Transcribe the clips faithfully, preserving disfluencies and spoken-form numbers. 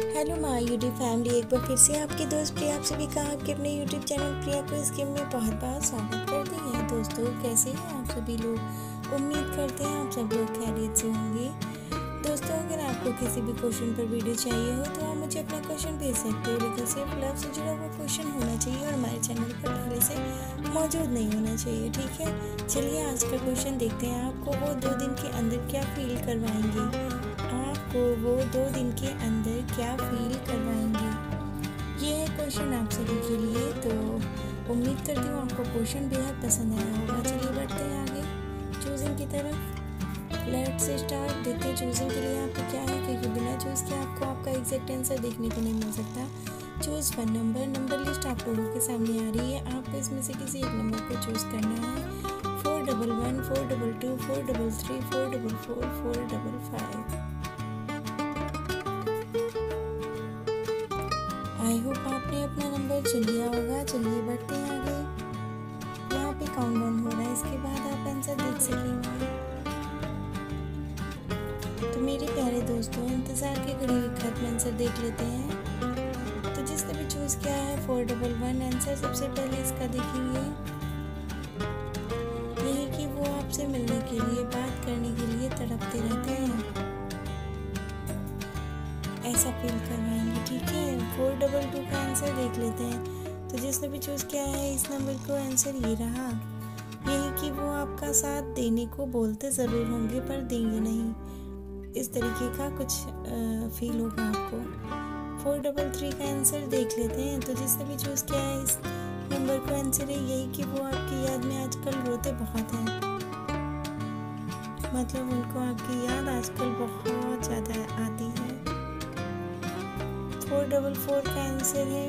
Hello my YouTube family, एक बार फिर से आपके दोस्त प्रिया आप सभी का आपके अपने यूट्यूब चैनल प्रिया को इस गेम में बहुत बहुत स्वागत करते हैं। दोस्तों, कैसे हैं आप सभी लोग? उम्मीद करते हैं आप सब लोग खैरियत से होंगे। दोस्तों, अगर आपको किसी भी क्वेश्चन पर वीडियो चाहिए हो तो आप मुझे अपना क्वेश्चन भेज सकते हो, लेकिन सिर्फ लव से जुड़ा हुआ क्वेश्चन होना चाहिए और हमारे चैनल पर पहले से मौजूद नहीं होना चाहिए। ठीक है, चलिए आज का क्वेश्चन देखते हैं। आपको वो दो दिन के अंदर क्या फील करवाएंगे? आपको वो दो दिन के अंदर क्या फील करवाएंगे? ये है क्वेश्चन आप सभी के लिए। तो उम्मीद करती हूँ आपको क्वेश्चन बेहद पसंद आया होगा। चलिए बढ़ते हैं आगे चूजिंग की तरफ। Let's start. देखते हैं चूजिंग के लिए आपको क्या है, क्योंकि बिना चूज के आपको आपका एग्जैक्ट आंसर देखने को नहीं मिल सकता। Choose one number. Number list आप लोगों के सामने आ रही है। आपको इसमें से किसी एक नंबर को चूज करना है। Four double one, four double two, four double three, four double four, four double five. I hope आपने अपना नंबर चुन लिया होगा। चलिए बढ़ते हैं आगे। यहाँ पे काउंटडाउन हो रहा है, इसके बाद आप आंसर देख सकेंगे। तो मेरे प्यारे दोस्तों, इंतजार के घड़ी खत्म आंसर देख लेते हैं। तो जिसने भी चूज किया है फोर डबल वन, आंसर सबसे पहले इसका देखेंगे। यही कि वो आपसे मिलने के लिए, बात करने के लिए तड़पते रहते हैं, ऐसा फील करवाएंगे। ठीक है, फोर डबल टू का आंसर देख लेते हैं। तो जिसने भी चूज किया है इस नंबर को, आंसर ये रहा। यही कि वो आपका साथ देने को बोलते ज़रूर होंगे पर देंगे नहीं, इस तरीके का कुछ फील होगा आपको। फोर डबल थ्री का आंसर देख लेते हैं। तो जिसने भी चूज किया है इस नंबर को, आंसर है यही कि वो आपकी याद में आजकल रोते बहुत हैं, मतलब उनको आपकी याद आजकल बहुत ज़्यादा आती है। फोर डबल फोर का आंसर है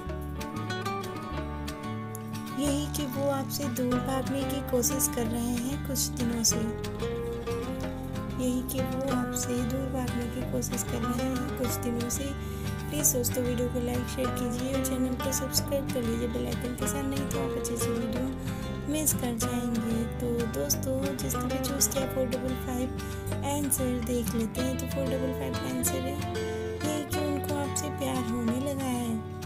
यही कि वो आपसे दूर भागने की कोशिश कर रहे हैं कुछ दिनों से। यही कि वो आपसे दूर भागने की कोशिश कर रहे हैं कुछ दिनों से। प्लीज़ दोस्तों, वीडियो को लाइक शेयर कीजिए और चैनल को सब्सक्राइब कर लीजिए बेल आइकन के साथ, नहीं तो आप अच्छी अच्छी वीडियो मिस कर जाएंगे। तो दोस्तों, जिसने भी चूज़ किया फोर डबल फाइव, आंसर देख लेते हैं। तो फोर डबल फाइव का आंसर है यही कि उनको आपसे प्यार होने लगा है।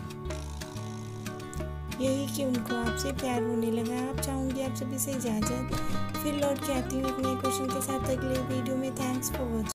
यही कि उनको आपसे प्यार होने लगा है। आप चाहूँगी आप सभी से इजाज़त, फिर लौट के आती हूँ एक नए क्वेश्चन के साथ अगले वीडियो में। Thanks for watching.